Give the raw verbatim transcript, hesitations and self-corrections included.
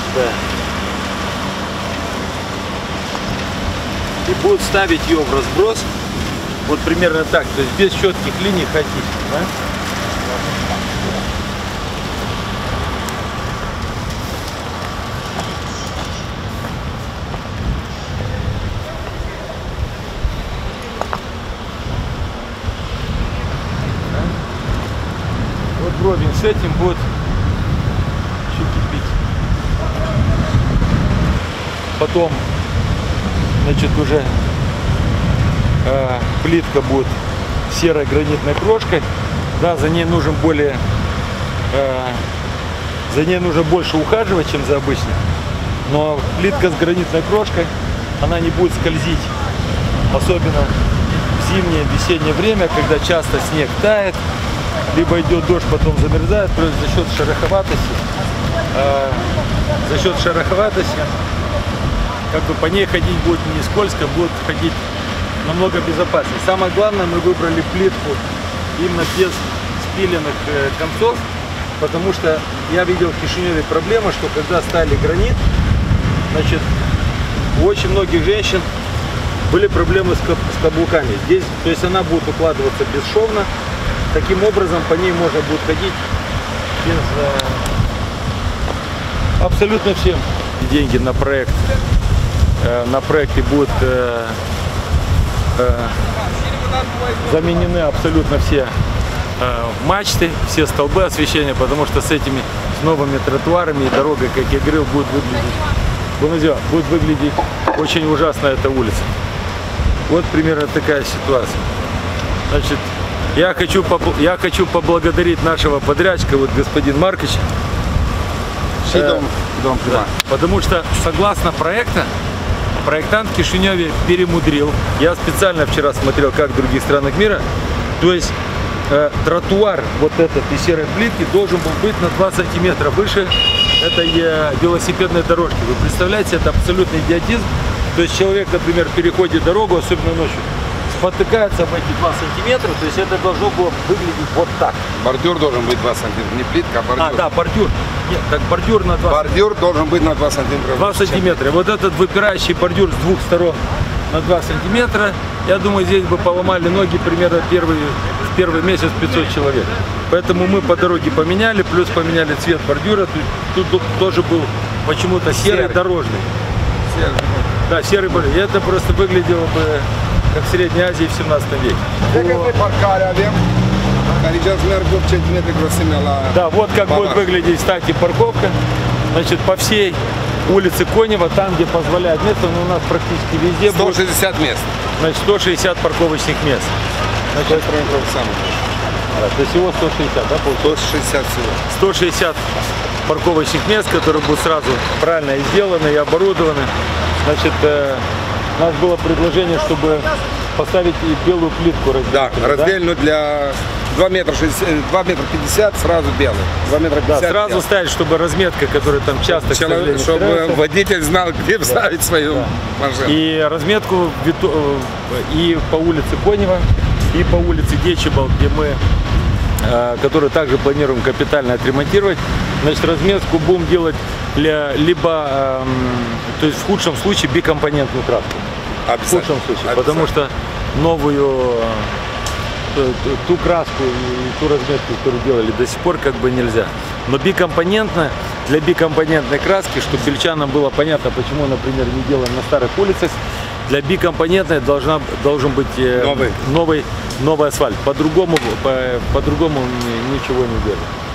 Да. И будут ставить ее в разброс. Вот примерно так, то есть без четких линий хотите, да? Вот вровень с этим будет еще кипить. Потом, значит, уже э, плитка будет серой гранитной крошкой. Да, за ней нужен более, э, за ней нужно больше ухаживать, чем за обычной. Но плитка с гранитной крошкой, она не будет скользить, особенно в зимнее, весеннее время, когда часто снег тает, либо идет дождь, потом замерзает, то есть за счет шероховатости, э, за счет шероховатости, как бы по ней ходить будет не скользко, будет ходить намного безопаснее. Самое главное, мы выбрали плитку именно без спиленных э, концов, потому что я видел в Кишиневе проблема, что когда ставили гранит, значит, у очень многих женщин были проблемы с, с каблуками. Здесь, то есть она будет укладываться бесшовно, таким образом по ней можно будет ходить без э, абсолютно всем. Деньги на проект, э, на проекте будут э, э, заменены абсолютно все э, мачты, все столбы освещения, потому что с этими с новыми тротуарами и дорогой, как я говорил, будет выглядеть, будет выглядеть очень ужасно эта улица. Вот примерно такая ситуация. Значит, я хочу, я хочу поблагодарить нашего подрядчика, вот господин Маркович. Э, да, потому что согласно проекта, проектант в Кишиневе перемудрил. Я специально вчера смотрел, как в других странах мира. То есть э, тротуар вот этот из серой плитки должен был быть на два сантиметра выше этой э, велосипедной дорожки. Вы представляете, это абсолютный идиотизм. То есть человек, например, переходит дорогу, особенно ночью, спотыкается об эти два сантиметра, то есть это должно было выглядеть вот так. Бордюр должен быть два сантиметра, не плитка, а бордюр. А, да, бордюр. Нет, так бордюр на два Бордюр должен быть на два сантиметра. два сантиметра. Вот этот выпирающий бордюр с двух сторон на два сантиметра, я думаю, здесь бы поломали ноги примерно первый, в первый месяц пятьсот человек. Поэтому мы по дороге поменяли, плюс поменяли цвет бордюра. Тут, тут тоже был почему-то серый, серый дорожный. Серый. Да, серый бордюр. И это просто выглядело бы как в Средней Азии в семнадцатом веке. Да, вот как будет выглядеть, кстати, парковка. Значит, по всей улице Конева, там, где позволяет место, но у нас практически везде сто шестьдесят будет, мест. Значит, сто шестьдесят парковочных мест. Значит, да, то есть всего сто шестьдесят, да, сто шестьдесят всего. сто шестьдесят парковочных мест, которые будут сразу правильно и сделаны, и оборудованы. Значит, э, у нас было предложение, чтобы поставить и белую плитку раздельную. Да, раздельную, да? Для два метра пятьдесят сразу белый. два метра пятьдесят. Да, сразу белый. Ставить, чтобы разметка, которая там часто, Человек, чтобы ставится, водитель знал, где да. вставить свою да. машину. И разметку и по улице Конева, и по улице Дечебал, где мы, которую также планируем капитально отремонтировать. Значит, разметку будем делать для, либо, то есть в худшем случае, бикомпонентную краску. В худшем случае, потому что новую ту краску и ту разметку, которую делали, до сих пор как бы нельзя. Но бикомпонентная, для бикомпонентной краски, чтобы бельчанам было понятно, почему, например, не делаем на старых улицах, для бикомпонентной должна, должен быть новый, новый, новый асфальт. По-другому по, по-другому ничего не делаем.